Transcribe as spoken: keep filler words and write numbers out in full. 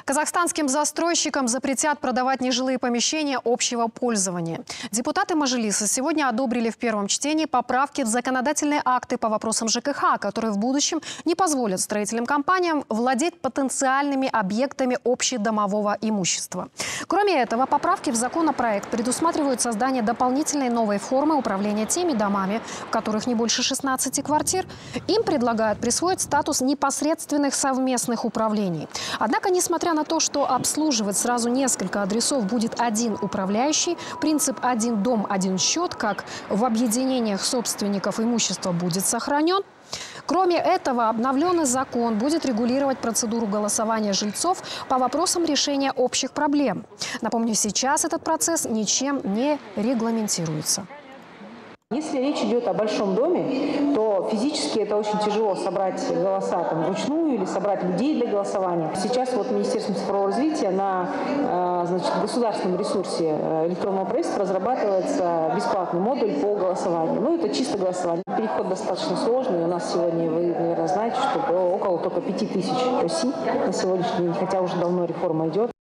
Казахстанским застройщикам запретят продавать нежилые помещения общего пользования. Депутаты Мажилиса сегодня одобрили в первом чтении поправки в законодательные акты по вопросам ЖКХ, которые в будущем не позволят строительным компаниям владеть потенциальными объектами общедомового имущества. Кроме этого, поправки в законопроект предусматривают создание дополнительной новой формы управления теми домами, в которых не больше шестнадцати квартир. Им предлагают присвоить статус непосредственных совместных управлений. Однако, несмотря на то, что обслуживать сразу несколько адресов будет один управляющий, принцип «один дом, один счет», как в объединениях собственников имущества, будет сохранен. Кроме этого, обновленный закон будет регулировать процедуру голосования жильцов по вопросам решения общих проблем. Напомню, сейчас этот процесс ничем не регламентируется. Если речь идет о большом доме, то физически это очень тяжело собрать голоса там, вручную или собрать людей для голосования. Сейчас вот Министерство цифрового развития на значит, государственном ресурсе электронного правительства разрабатывается бесплатный модуль по голосованию. Ну, это чисто голосование. Переход достаточно сложный. У нас сегодня, вы, наверное, знаете, что около только пяти тысяч оси на сегодняшний день, хотя уже давно реформа идет.